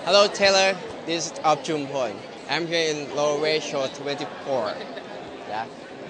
Hello, Taylor. This is Jumpol. I'm here in Loewe AW24. Yeah.